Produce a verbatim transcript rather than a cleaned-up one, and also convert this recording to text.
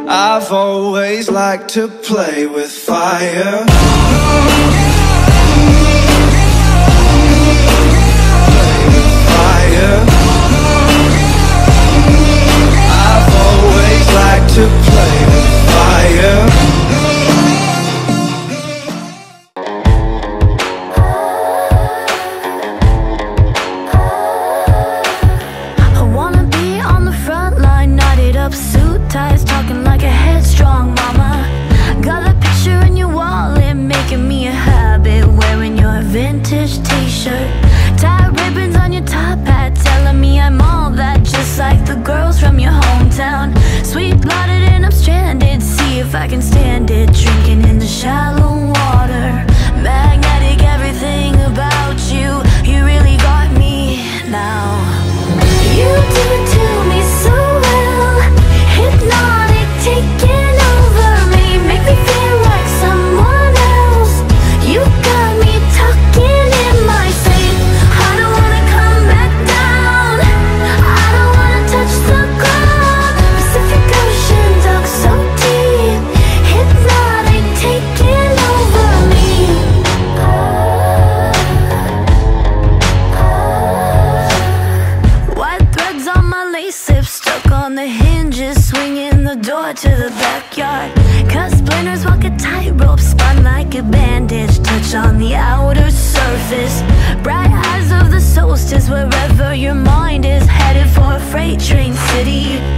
I've always liked to play with fire. I've always liked to play with fire. I wanna be on the front line, knotted up, suit ties, talking like a headstrong mama. Got a picture in your wallet, making me a habit, wearing your vintage t-shirt. Tie ribbons on your top hat, telling me I'm all that, just like the girls from your hometown. Sweet-blooded and I'm stranded, see if I can stand it, drinking in the shallow water. Magnetic, everything about you, you really got me now. You do it to me so well, hypnotic, taking over me, make me feel like someone else. You got me talking in my sleep. I don't wanna come back down, I don't wanna touch the ground. Pacific Ocean dug so deep, hypnotic, taking over me. White threads on my lace lips, stuck on the hinges, swinging the door to the backyard. Cut splinters, walk a tightrope, spun like a bandage, touch on the outer surface. Bright eyes of the solstice, wherever your mind is, headed for a freight train city.